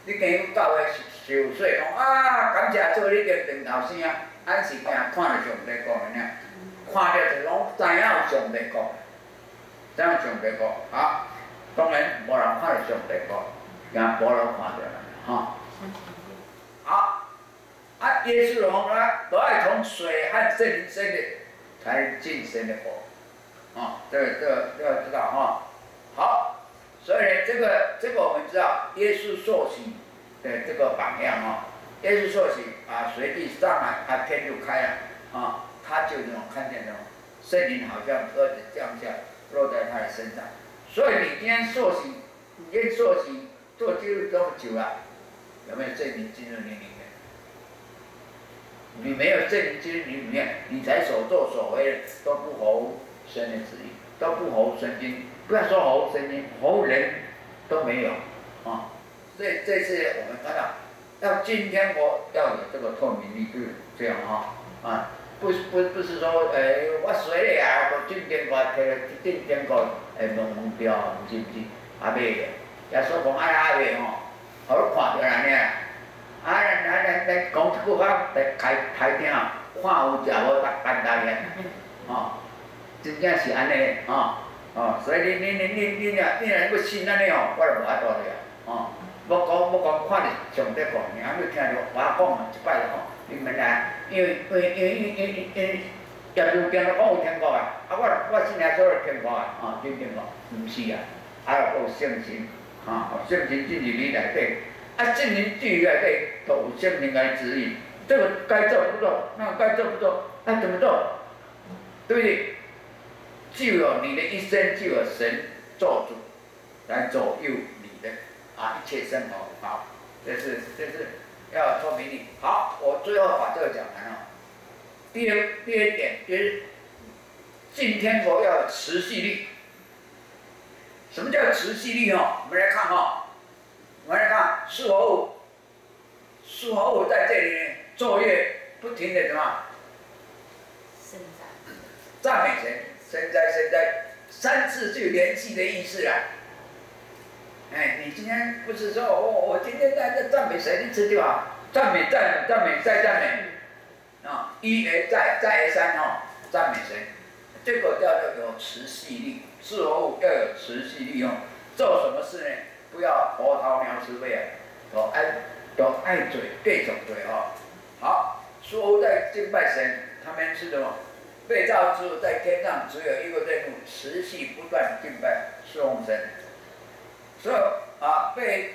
你今日教会受说讲啊，感谢主你经长头声啊，俺是惊看到上帝讲的呢，看到就拢知影有上帝讲，知影上帝讲啊。当然无人看到上帝讲，也保罗看到了哈。好，啊，耶稣讲啦，都爱从水和圣灵生的，才进神的国。啊，这个要知道哈。好，所以呢，这个我们知道，耶稣受洗的这个榜样啊，耶稣受洗啊，随地上来，天就开了啊，他就那种看见那种圣灵好像鸽子降下，落在他的身上。所以你今天受洗，你今天受洗做基督这么久了，有没有圣灵进入你里面？你没有圣灵进入你里面，你才所作所为的都不合神的旨意，都不合神经。不要说合神经，合人都没有啊。所以这次我们看到，要今天要有这个透明力，就是这样哈啊。不是说我水里啊，我进天国摕进天国问标，毋是，也袂个。耶稣讲啊袂吼，互你看着安尼啊。咱讲即句话，开听，看有食无简单个，吼，真正是安尼吼。所以你若要信安尼吼，我就无法度了吼。要讲看着上帝讲，你还没听着我讲一摆吼。你们啊，因为耶稣讲了讲有天国啊，我信耶稣有天国啊，真天国，毋是啊，有圣神，有圣神进入你内底，圣灵进入内底，都有圣灵来指引，这个该做不做，那该做不做，怎么做？对不对？就有你的一生就有神做主，来左右你的一切生活。好，这是。要透明力。好，我最后把这个讲完了。第二点就是进天国要有持续力。什么叫持续力哦？我们来看我们来看四活物，四活物在这里昼夜不停的什么？赞美神，神在，三次就连续的意思啦。你今天不是说我今天在赞美神一次就好，赞美再赞美，一而再而三赞美神，这个叫做有持续力，四活物要有持续力做什么事呢？不要波涛鸟吃味都爱嘴对手嘴好，四活物在敬拜神，他们是什么？被造之物在天上只有一个任务，持续不断敬拜侍奉神。所以被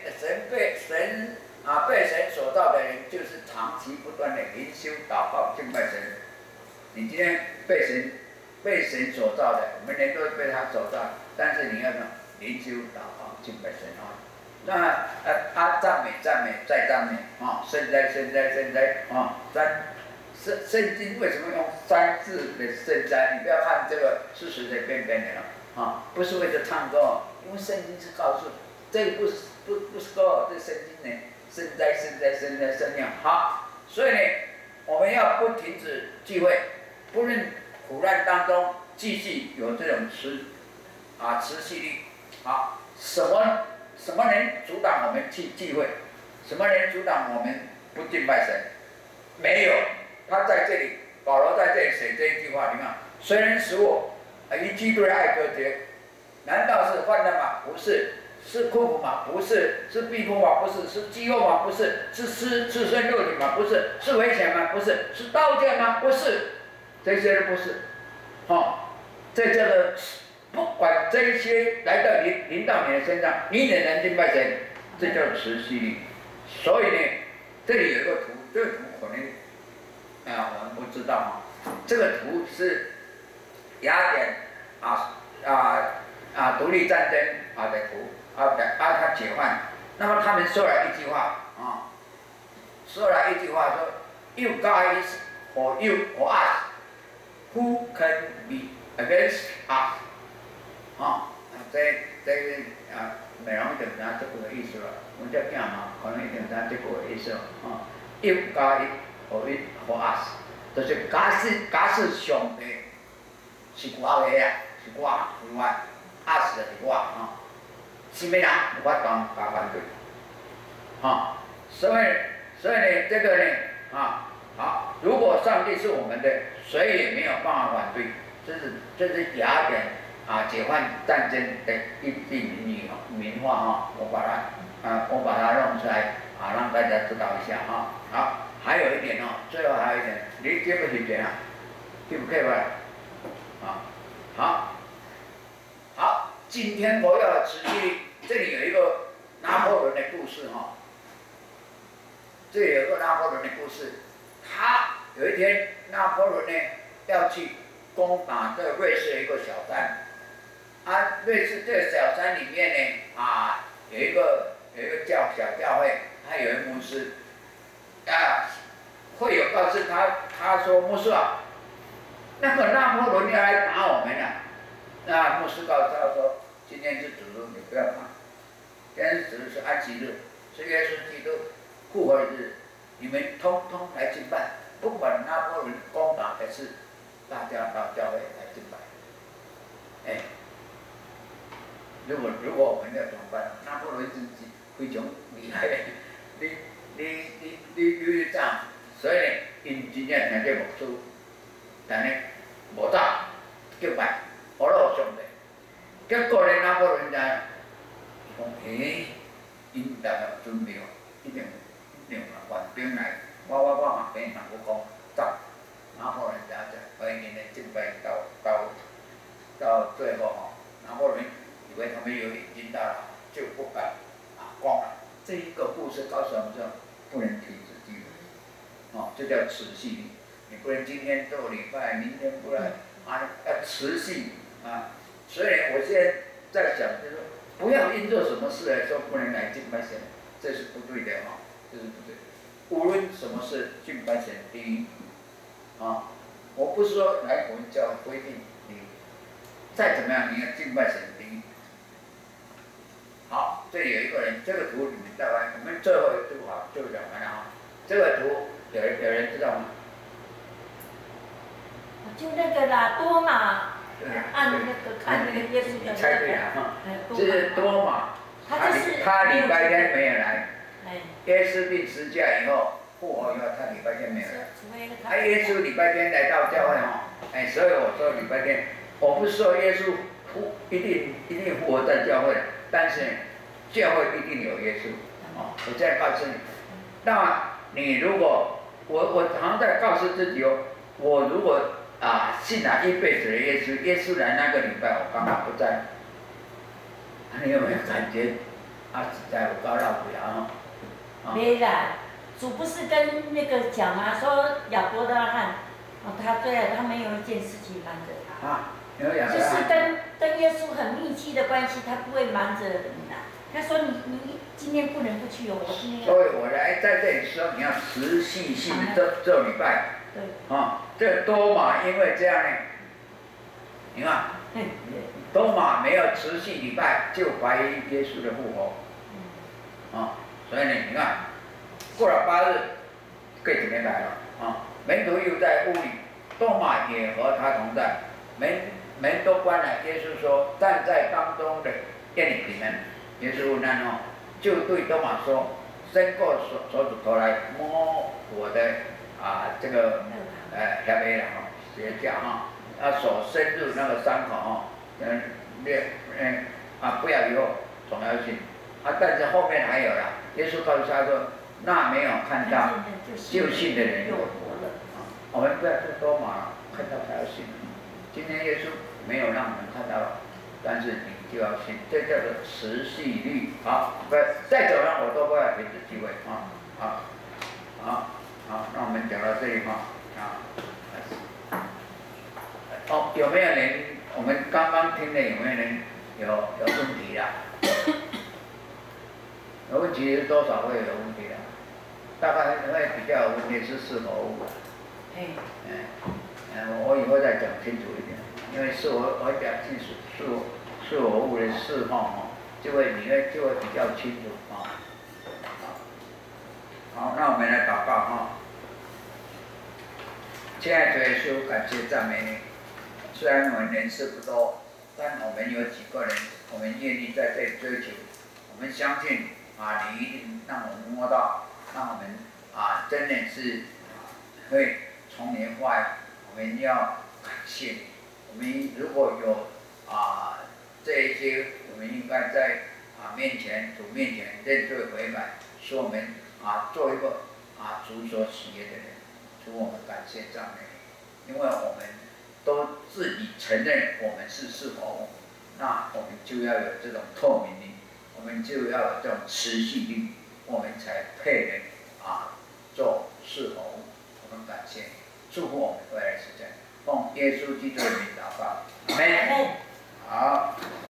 神所造的人，就是长期不断的灵修祷告敬拜神。你今天被神所造的，我们人都被他所造，但是你要灵修祷告敬拜神那赞美再赞美圣哉圣经为什么用3字的圣哉？你不要看这个是随随便便的不是为了唱歌因为圣经是告诉，这个不是歌，这圣经呢，圣哉。好，所以呢，我们要不停止聚会，不论苦难当中继续有这种持续力。好，什么能阻挡我们去聚会？什么能阻挡我们不敬拜神？没有，他在这里，保罗在这里写这一句话，你看，虽然使我与基督的爱隔绝。难道是患难吗？不是。是困苦吗？不是。是逼迫吗？不是。是饥饿吗？不是。是赤身肉体吗？不是。是危险吗？不是。是刀剑吗？不是。这些都不是。在这个不管这些来到临到你的身上，你仍然敬拜神，这叫持续力。所以呢，这里有一个图，这个图可能我们不知道这个图是雅典独立战争的图他解放，那么他们说了一句话说 You guys or us who can be against us 这美容一定知道这个意思了，我这囝可能一定知道这个意思You guys or us 就是假使上帝是我的是我us 就是我什么人有法当加反对啊，所以呢，这个呢，啊，好，如果上帝是我们的，谁也没有办法反对，这是雅典啊解放战争的一句名话哈，我把它弄出来啊，让大家知道一下哈。好，还有一点哦，最后还有一点，你记不记得啊？记不记得？啊，好，今天我要持续，这里有一个拿破仑的故事哈。这里有个拿破仑的故事，他有一天拿破仑呢要去攻打这瑞士的一个小山，啊，瑞士这个小山里面呢啊有一个小教会，还有一个牧师，啊，会友告诉他说牧师啊，那个拿破仑要来打我们了，那牧师告诉他说，今天是主日，你不要怕，今天是主日是安息日，是耶稣基督复活日，你们通通来敬拜，不管拿破仑攻打的是，大家到教会来敬拜。哎，如果我们要怎么办？拿破仑是非常厉害的，你这样，所以呢，因真正听这牧师，但呢无走敬拜，我老上帝。结果呢，拿破仑就讲，因大家准备一定换兵来，我嘛变人我讲走，拿破仑就所以呢敬拜到最后哦，拿破仑以为他们有已经到了，就不敢攻了。这一个故事告诉我们说，不能停止纪律，哦，这叫持续力。你不能今天做礼拜，明天不来啊，要持续啊。所以我现在在想，就是不要因做什么事来说不能来敬拜神，这是不对的哈，这是不对的。无论什么事，敬拜神第一啊。我不是说来我们教会规定你再怎么样，你要敬拜神第一。好，这里有一个人，这个图你们大概我们最后一图好就讲完了哈。这个图有人知道吗？ 就那个啦，多马。按那个看那个耶稣的。 你猜对了哈，这是多马，他礼拜天没有来。耶稣定十架以后，复活以后，他礼拜天没有来。耶稣礼拜天来到教会哈，所以我说礼拜天，我不是说耶稣一定复活在教会，但是教会一定有耶稣哦。我这样告诉你，那你如果我常在告诉自己哦，我如果信了一辈子的耶稣，耶稣来那个礼拜我刚好不在，你有没有感觉？实在有高绕不了哈。 没啦，主不是跟那个讲吗？说亚伯拉罕，他对啊，他没有一件事情瞒着他。就是跟耶稣很密切的关系，他不会瞒着你啦。他说你今天不能不去哦，我今天要。所以我来在这里说，你要持续性的做礼拜。 对。 这多马因为这样呢，你看，多马没有持续礼拜，就怀疑耶稣的复活。所以呢，你看，过了8日，过几天来了门徒又在屋里，多马也和他同在，门都关了。耶稣说：“站在当中的，愿你平安。”耶稣问他就对多马说：“伸过手指头来摸我的这个下面了鞋架手伸入那个伤口不要以后总要信但是后面还有了。耶稣告诉他说：“那没有看到就信的人有福了。”我们不要说多马看到才要信，今天耶稣没有让我们看到了，但是你就要信，这叫做持续力。好，再走上我都不要停止机会好，那我们讲到这里有没有人？我们刚刚听的有没有人有问题啦？有问题多少会有问题的，大概会比较有问题是是否物。我以后再讲清楚一点，因为我讲清楚是我物的释放你会比较清楚好，那我们来祷告亲爱的耶稣，感谢赞美你。虽然我们人数不多，但我们有几个人，我们愿意在这里追求。我们相信你一定让我们摸到，让我们真的是会从年发扬。我们要感谢你。我们如果有这一些，我们应该在主面前认罪悔改，使我们做一个主所喜悦的人。主，我们感谢赞美你，因为我们都自己承认我们是侍奉我，那我们就要有这种透明力，我们就要有这种持续力，我们才配人做侍奉。我们感谢你，祝福我们未来时间，奉耶稣基督的名祷告，阿门。好。